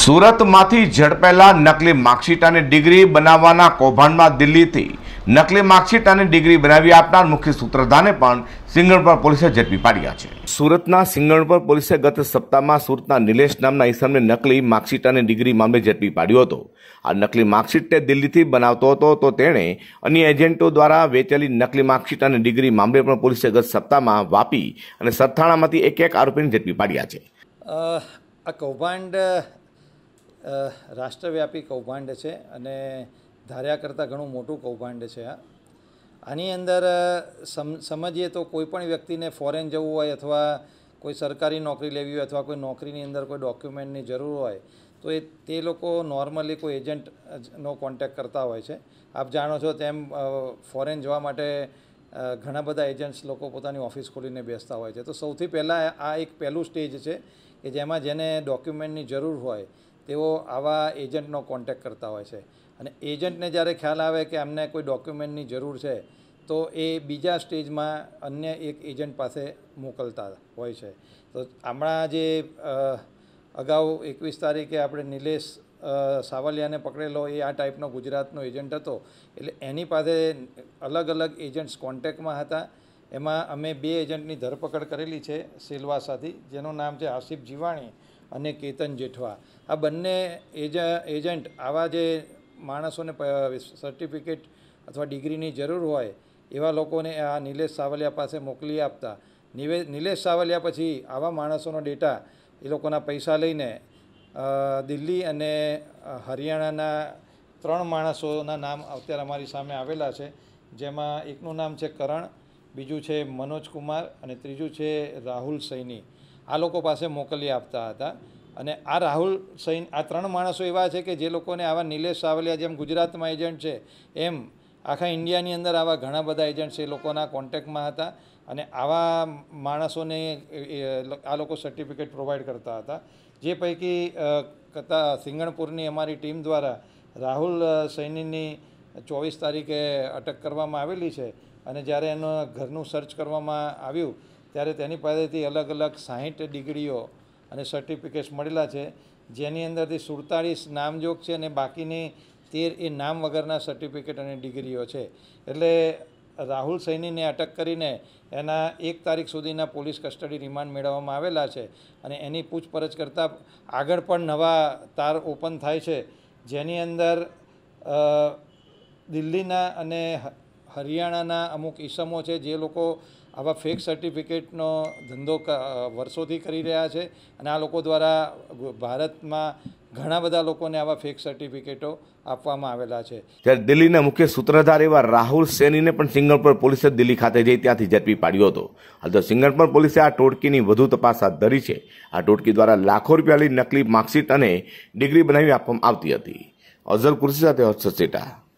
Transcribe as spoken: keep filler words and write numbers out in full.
સુરતમાંથી ઝડપાયેલા નકલી માર્કશીટ અને ડિગ્રી બનાવવાના કૌભાંડમાં દિલ્હીથી નકલી માર્કશીટ અને ડિગ્રી બનાવી આપનાર મુખ્ય સૂત્રધારને પણ સિંગણપર પોલીસે ઝડપી પાડ્યા છે। સુરતના સિંગણપર પોલીસે ગત સપ્તાહમાં સુરતના નિલેશ નામના ઈસમને નકલી માર્કશીટ અને ડિગ્રી મામલે ઝડપી પાડ્યો હતો। આ નકલી માર્કશીટ તે દિલ્હીથી બનાવતો હતો તો તેણે અન્ય એજન્ટો દ્વારા વેચેલી નકલી માર્કશીટ અને ડિગ્રી મામલે પણ પોલીસે ગત સપ્તાહમાં વાપી અને સરથાણામાંથી એક એક આરોપીને ઝડપી પાડ્યા છે। આ કૌભાંડ રાષ્ટ્રવ્યાપી કૌભાંડ છે અને ધાર્યા કરતાં ઘણું મોટું કૌભાંડ છે। આ આની અંદર સમ સમજીએ તો કોઈ પણ વ્યક્તિને ફોરેન જવું હોય અથવા કોઈ સરકારી નોકરી લેવી હોય અથવા કોઈ નોકરીની અંદર કોઈ ડોક્યુમેન્ટની જરૂર હોય તો એ તે લોકો નોર્મલી કોઈ એજન્ટનો કોન્ટેક્ટ કરતા હોય છે। આપ જાણો છો તેમ ફોરેન જવા માટે ઘણા બધા એજન્ટ્સ લોકો પોતાની ઓફિસ ખોલીને બેસતા હોય છે। તો સૌથી પહેલાં આ એક પહેલું સ્ટેજ છે કે જેમાં જેને ડોક્યુમેન્ટની જરૂર હોય તેઓ આવા એજન્ટનો કોન્ટેક્ટ કરતા હોય છે અને એજન્ટને જ્યારે ખ્યાલ આવે કે અમને કોઈ ડોક્યુમેન્ટની જરૂર છે તો એ બીજા સ્ટેજમાં અન્ય એક એજન્ટ પાસે મોકલતા હોય છે। તો હમણાં જે અગાઉ એકવીસ તારીખે આપણે નિલેશ સાવલિયાને પકડેલો એ આ ટાઈપનો ગુજરાતનો એજન્ટ હતો, એટલે એની પાસે અલગ અલગ એજન્ટ્સ કોન્ટેક્ટમાં હતા। એમાં અમે બે એજન્ટની ધરપકડ કરેલી છે સિલવાસાથી, જેનું નામ છે આસિફ જીવાણી અને કેતન જેઠવા। આ બંને એજ એજન્ટ આવા જે માણસોને સર્ટિફિકેટ અથવા ડિગ્રીની જરૂર હોય એવા લોકોને આ નિલેશ સાવલિયા પાસે મોકલી આપતા। નિવે નિલેશ સાવલિયા પછી આવા માણસોનો ડેટા એ લોકોના પૈસા લઈને દિલ્હી અને હરિયાણાના ત્રણ માણસોના નામ અત્યારે અમારી સામે આવેલા છે, જેમાં એકનું નામ છે કરણ, બીજું છે મનોજ કુમાર અને ત્રીજું છે રાહુલ સૈની। આ લોકો પાસે મોકલી આપતા હતા અને આ રાહુલ સૈન આ ત્રણ માણસો એવા છે કે જે લોકોને આવા નિલેશ સાવલિયા જેમ ગુજરાતમાં એજન્ટ છે એમ આખા ઇન્ડિયાની અંદર આવા ઘણા બધા એજન્ટ્સ એ લોકોના કોન્ટેક્ટમાં હતા અને આવા માણસોને આ લોકો સર્ટિફિકેટ પ્રોવાઈડ કરતા હતા। જે પૈકી કતા સિંગણપુરની અમારી ટીમ દ્વારા રાહુલ સૈનીની ચોવીસ તારીખે અટક કરવામાં આવેલી છે અને જ્યારે એનું ઘરનું સર્ચ કરવામાં આવ્યું ત્યારે તેની પાસેથી અલગ અલગ સાહીઠ ડિગ્રીઓ અને સર્ટિફિકેટ્સ મળેલા છે, જેની અંદરથી સુડતાળીસ નામજોગ છે અને બાકીની તેર એ નામ વગરના સર્ટિફિકેટ અને ડિગ્રીઓ છે। એટલે રાહુલ સૈનીને અટક કરીને એના એક તારીખ સુધીના પોલીસ કસ્ટડી રિમાન્ડ મેળવવામાં આવેલા છે અને એની પૂછપરછ કરતાં આગળ પણ નવા તાર ઓપન થાય છે, જેની અંદર દિલ્હીના અને હરિયાણાના અમુક ઈસમો છે જે લોકો આવા ફેક સર્ટિફિકેટનો ધંધો વર્ષોથી કરી રહ્યા છે અને આ લોકો દ્વારા ભારતમાં ઘણા બધા લોકોને આવા ફેક સર્ટિફિકેટો આપવામાં આવેલા છે। ત્યારે દિલ્હીના મુખ્ય સૂત્રધાર એવા રાહુલ સૈનીને પણ સિંગણપર પોલીસે દિલ્હી ખાતે જઈ ત્યાંથી ઝડપી પાડ્યો હતો। હાલ તો સિંગણપર પોલીસે આ ટોળકીની વધુ તપાસ હાથ ધરી છે। આ ટોળકી દ્વારા લાખો રૂપિયાની નકલી માર્કશીટ અને ડિગ્રી બનાવી આપવામાં આવતી હતી। અઝર કુર્સી સાથે હર્ષદ સેઠા।